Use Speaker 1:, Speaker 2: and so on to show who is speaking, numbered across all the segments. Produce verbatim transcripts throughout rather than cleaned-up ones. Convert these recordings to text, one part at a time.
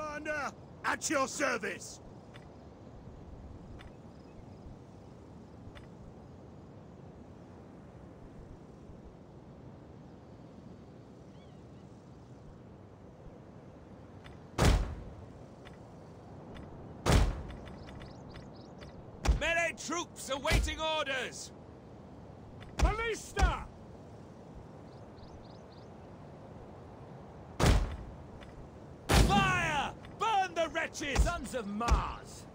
Speaker 1: Commander, at your service.
Speaker 2: Melee troops awaiting orders!
Speaker 1: Ballista!
Speaker 2: Fire! Burn the wretches!
Speaker 3: Sons of Mars!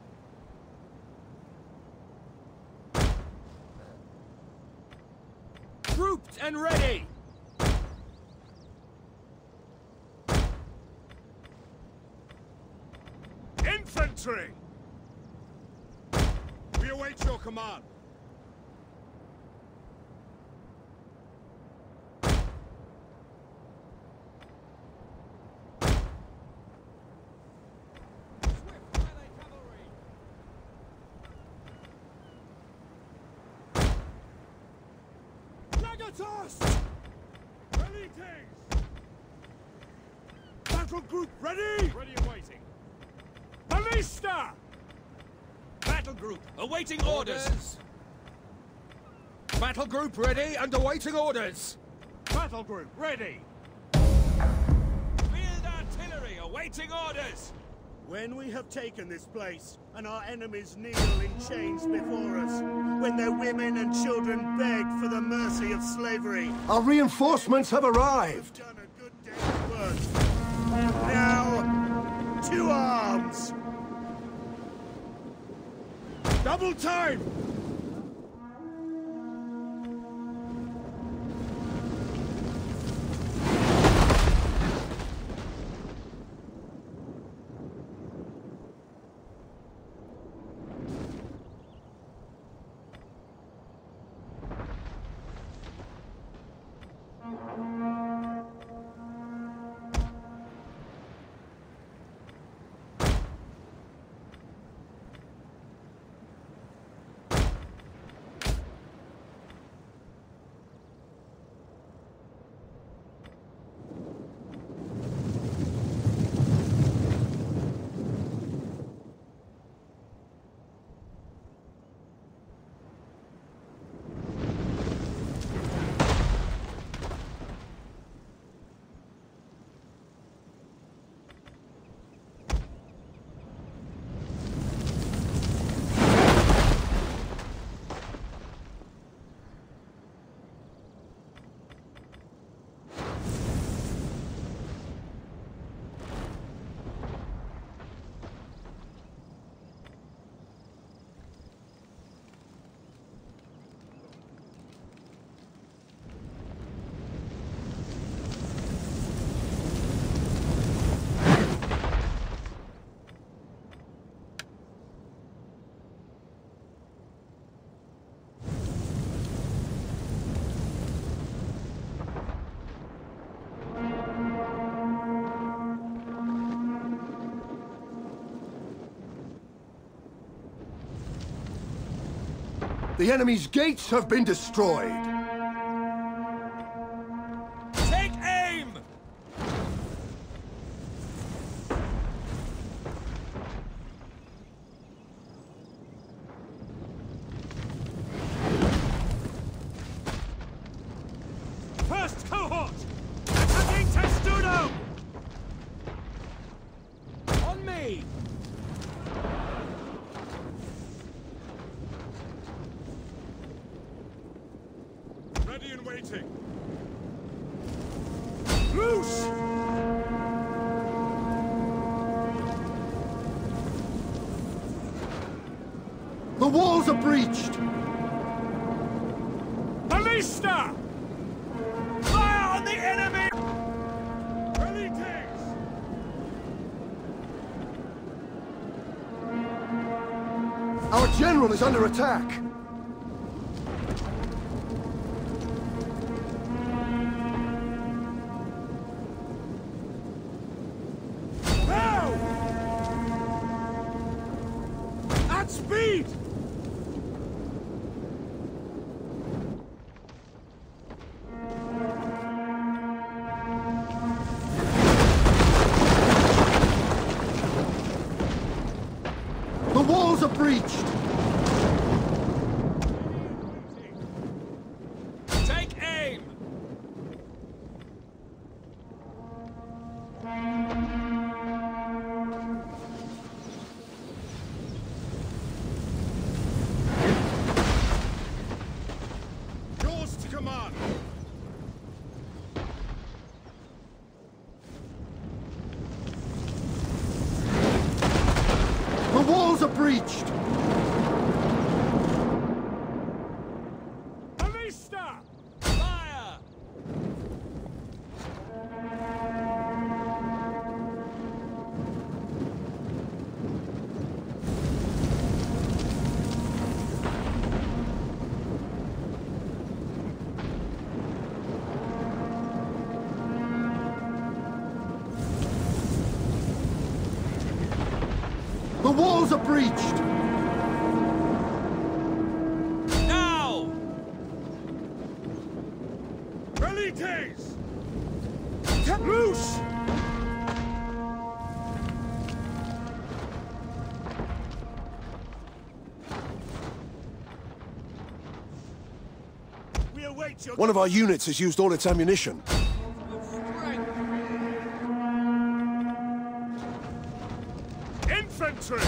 Speaker 3: Grouped and ready!
Speaker 1: Infantry! We await your command. Battle group ready!
Speaker 2: Ready and waiting.
Speaker 1: Ballista!
Speaker 2: Battle group awaiting orders!
Speaker 3: Orders! Battle group ready and awaiting orders!
Speaker 1: Battle group ready!
Speaker 2: Field artillery awaiting orders!
Speaker 1: When we have taken this place, and our enemies kneel in chains before us, when their women and children beg for the mercy of slavery,
Speaker 4: Our reinforcements have arrived!
Speaker 1: done a good day's work. Now, to arms! Double time!
Speaker 4: The enemy's gates have been destroyed!
Speaker 2: Take aim!
Speaker 1: First cohort! Attacking Testudo!
Speaker 3: On me!
Speaker 1: Ready and waiting. Loose!
Speaker 4: The walls are breached!
Speaker 1: Ballista! Fire on the enemy! Ready takes!
Speaker 4: Our general is under attack!
Speaker 1: Now! At speed!
Speaker 4: walls are breached!
Speaker 2: Take aim!
Speaker 1: Yours to command!
Speaker 4: The walls are breached!
Speaker 3: Ballista!
Speaker 2: Fire!
Speaker 4: The walls are breached!
Speaker 2: Now!
Speaker 1: Velites!
Speaker 3: Loose!
Speaker 1: We await your...
Speaker 4: One of our units has used all its ammunition.
Speaker 1: Infantry!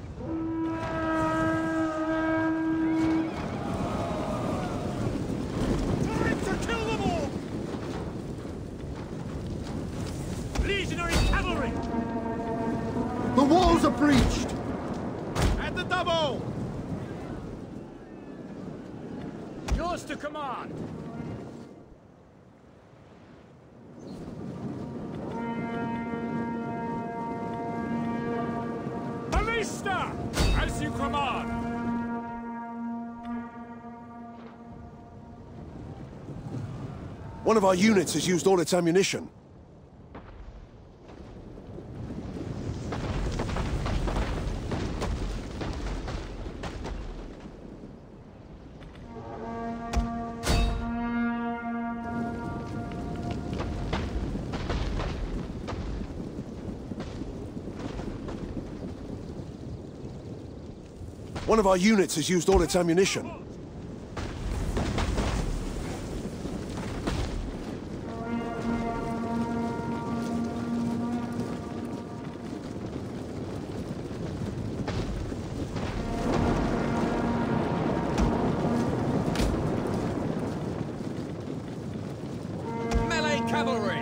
Speaker 1: Time to kill them all! Legionary cavalry!
Speaker 4: The walls are breached!
Speaker 1: At the double!
Speaker 3: Yours to command! Ballista! As you command!
Speaker 4: One of our units has used all its ammunition. One of our units has used all its ammunition.
Speaker 2: Melee cavalry!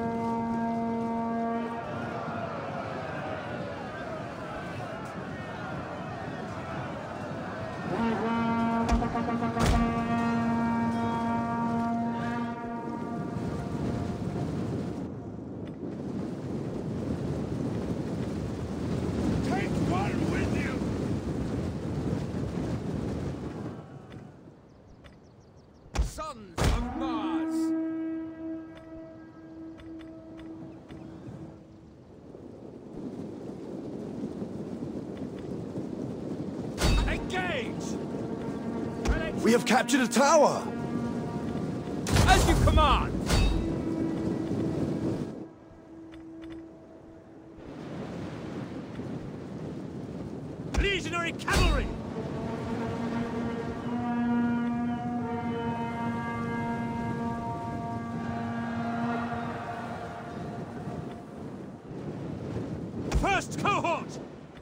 Speaker 1: Take one with you!
Speaker 3: Sons of Mars! Engage!
Speaker 4: We have captured a tower!
Speaker 3: As you command!
Speaker 1: Legionary cavalry! First cohort!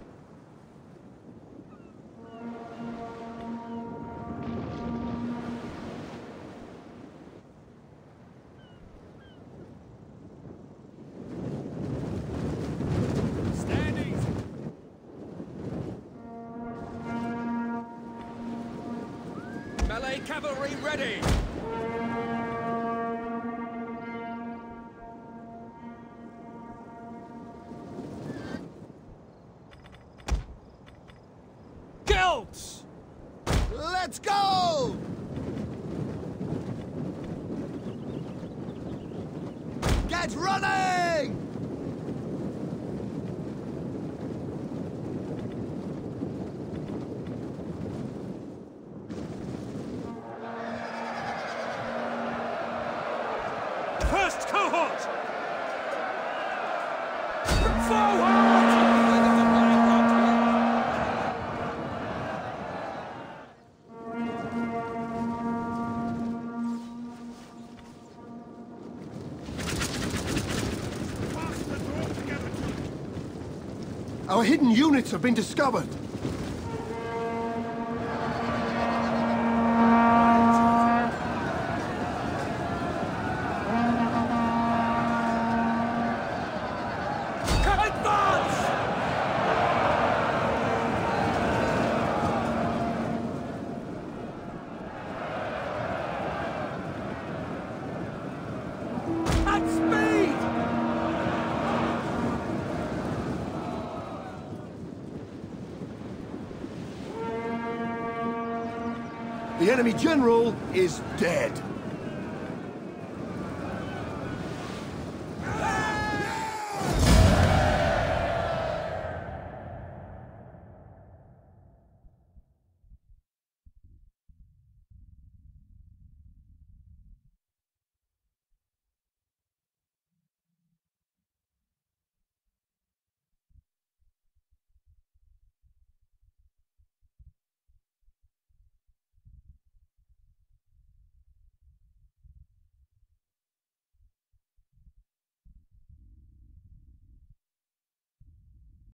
Speaker 3: Standing!
Speaker 2: Melee cavalry ready!
Speaker 1: Guilds!
Speaker 4: Let's go! Get running!
Speaker 1: First cohort!
Speaker 3: Forward!
Speaker 4: Our hidden units have been discovered. The enemy general is dead.